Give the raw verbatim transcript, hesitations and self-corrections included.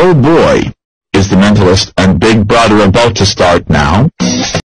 Oh boy! Is The Mentalist and Big Brother about to start now?